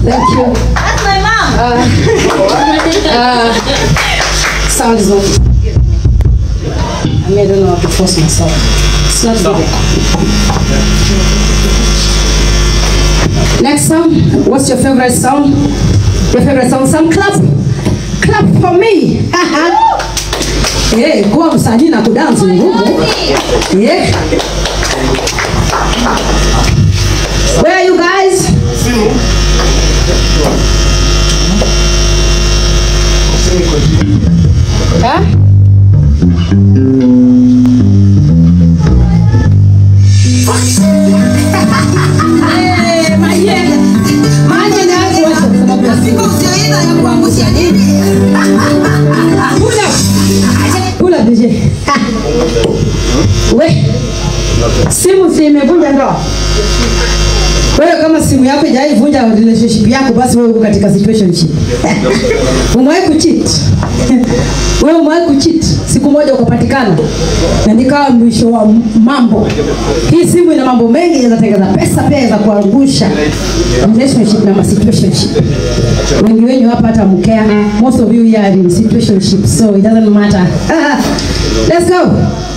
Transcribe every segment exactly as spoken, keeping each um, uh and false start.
Thank you. That's my mom. Uh, uh, sound is not. I mean, I don't know how to force myself. It's not good. Next song. What's your favorite song? Your favorite song? Some clap. Clap for me. Hey, go msanii na kudansi ngumu. Yeah. Where are you guys? Huh? Hey, maye. Maye na hapo sababu ya siku usiyoenda ya kuangusha nini? Kula. Kula D J. We. Simu si imevunja ndoa. Wewe kama simu yako haijavunja relationship yako basi wewe uko katika situationship. Umewahi kucheat? Wewe umewahi kucheat? Siku moja ukapatikana. Na nikawa mwisho wa mambo. Hii simu ina mambo mengi yanatengeza pesa pia za kuangusha relationship na situationship. Wengi wenu hapa hata mkea. Most of you here are in situationship so it doesn't matter. Let's go.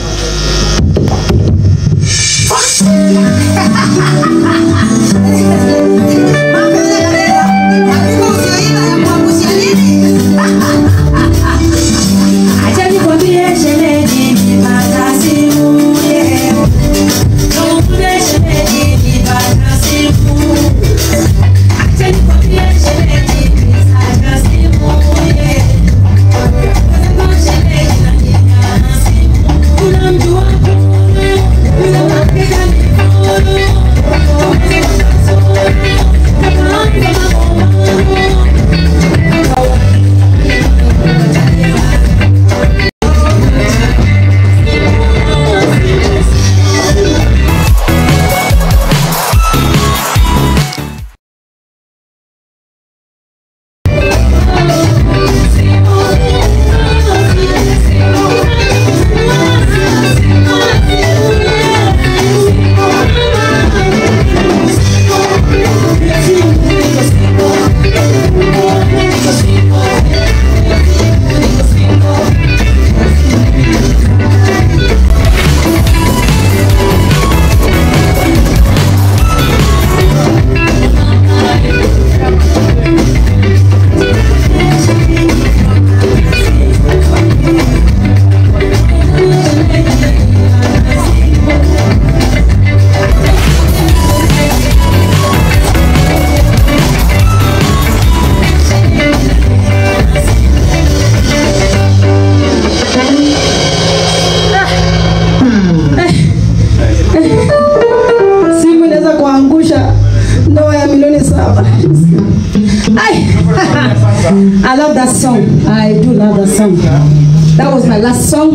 I love that song. I do love that song. That was my last song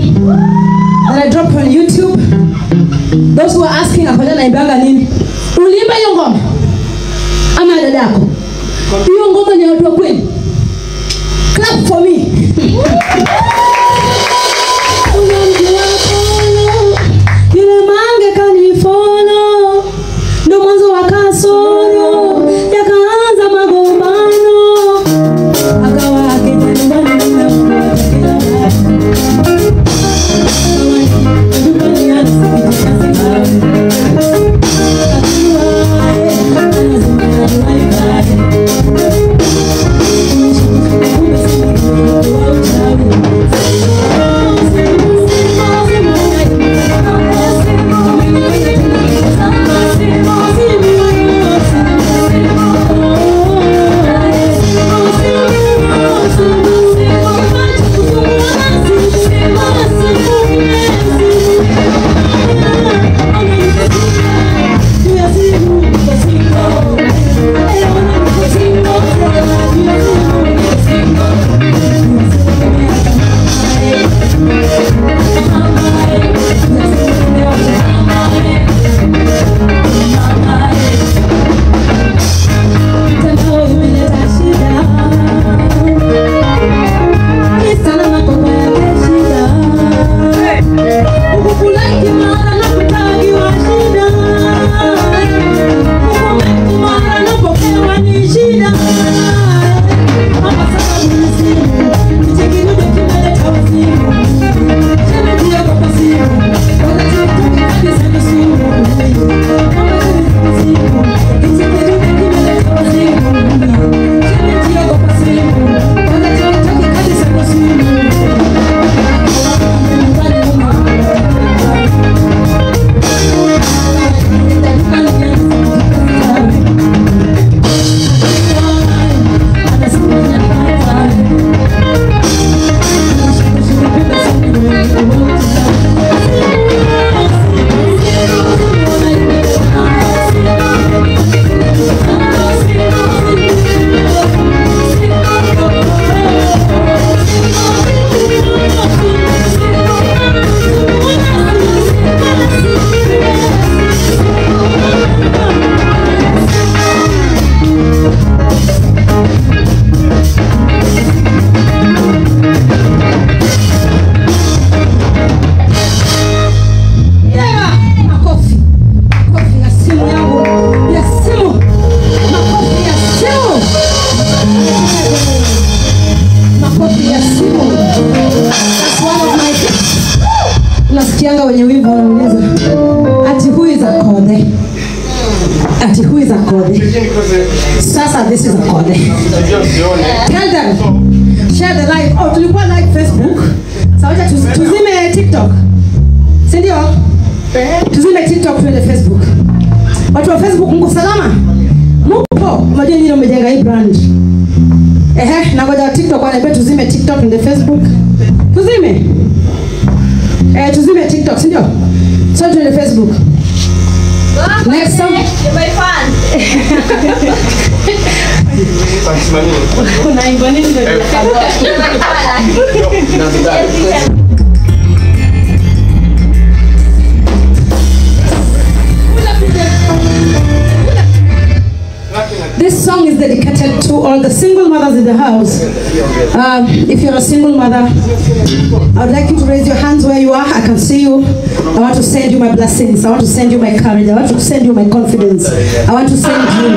that I dropped on YouTube. Those who are asking, afanya naimbaga nini? Uliimba hiyo ngoma? Ama dadako? Hiyo ngoma ni watu wa kweli? Clap for me. Yule mange kanifolo, ndo mwanzo wa kasoro, yakaanza magombano, akawa akenda nyumbani nimekuwa kila this is a call. Tell them, share the live. Oh, tulikuwa like Facebook. Sawacha tuzime TikTok. Si ndio? Tuzime TikTok tuende Facebook. Watu wa Facebook mko salama? Mko? Unajua nyinyi mmejenga hii brand. Ehe, na ngoja TikTok wanaambia tuzime TikTok tuende Facebook. Tuzime. Eh, tuzime TikTok, si ndio? So tuende Facebook. Next song. My fan. Unaimba nini ndio? This song is dedicated to all the single mothers in the house. Um, if you're a single mother, I would like you to raise your hands where you are. I can see you. I want to send you my blessings. I want to send you my courage. I want to send you my confidence. I want to send you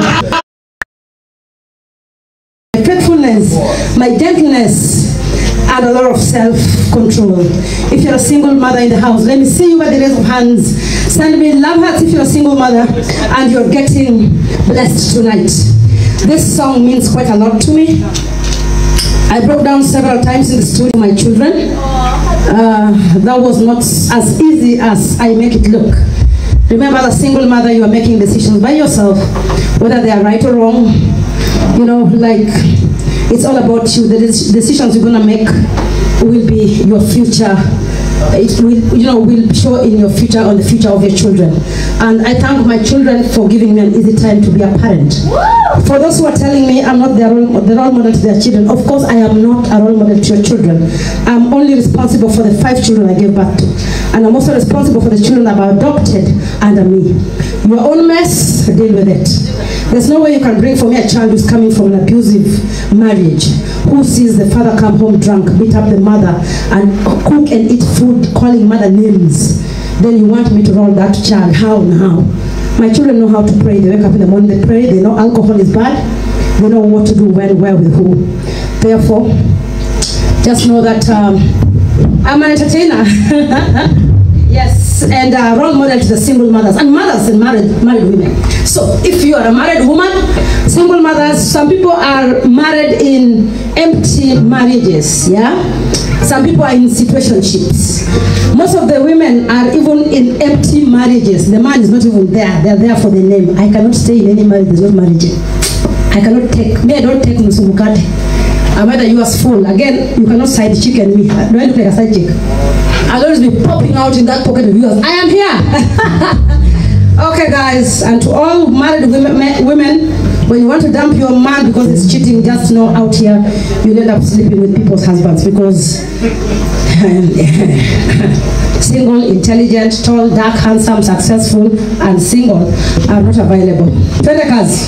my faithfulness, my gentleness, and a lot of self-control. If you're a single mother in the house, let me see you by the raise of hands. Send me love hearts if you're a single mother and you're getting blessed tonight. This song means quite a lot to me. I broke down several times in the studio with my children. Uh, that was not as easy as I make it look. Remember, as a single mother, you are making decisions by yourself, whether they are right or wrong. You know, like, it's all about you. The decisions you're gonna make will be your future. It will, you know, will show in your future, on the future of your children. And I thank my children for giving me an easy time to be a parent. For those who are telling me I'm not the role, the role model to their children, of course I am not a role model to your children. I'm only responsible for the five children I gave birth to. And I'm also responsible for the children that I've adopted under me. Your own mess, deal with it. There's no way you can bring for me a child who's coming from an abusive marriage, who sees the father come home drunk, beat up the mother, and cook and eat food, calling mother names. Then you want me to roll that child? How and how? My children know how to pray. They wake up in the morning, they pray. They know alcohol is bad. They know what to do, when, where, with who. Therefore, just know that um, I'm an entertainer. Yes, and a role model to the single mothers and mothers and married married women. So if you are a married woman, single mothers, some people are married in empty marriages, yeah? Some people are in situationships. Most of the women are even in empty marriages. The man is not even there. They're there for the name. I cannot stay in any marriage, there's no marriage. I cannot take, me I don't take Musumukate. I'm either you as full. Again, you cannot side chicken me. Do I look like a side chick? I'll always be popping out in that pocket of yours. I am here. Okay, guys, and to all married women, women, when you want to dump your man because he's cheating, just know out here you'll end up sleeping with people's husbands because single, intelligent, tall, dark, handsome, successful, and single are not available. Twende kazi.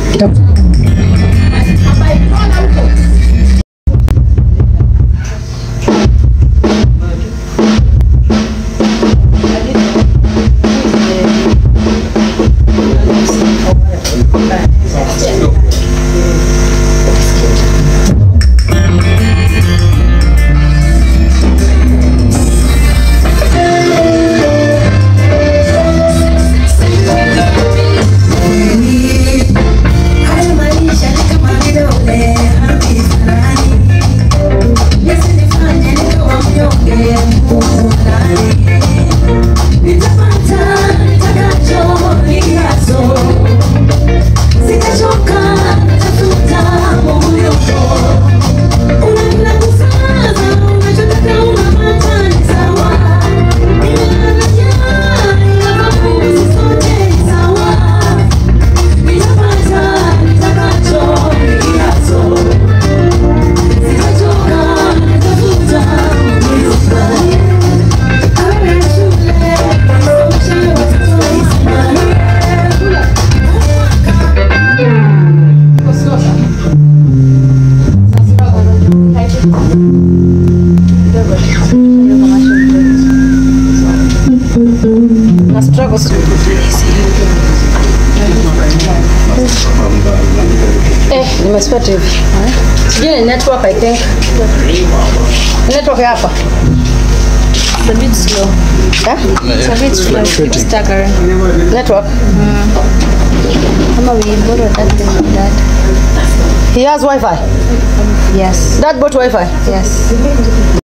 Eh, nimespata hivi. Sijui ni network I think. Network hapa. It's a bit slow. Yeah? It's a bit slow. It's staggering. Network? Mm. How about we borrow that thing like that? He has Wi-Fi. Yes. Dad bought Wi-Fi. Yes.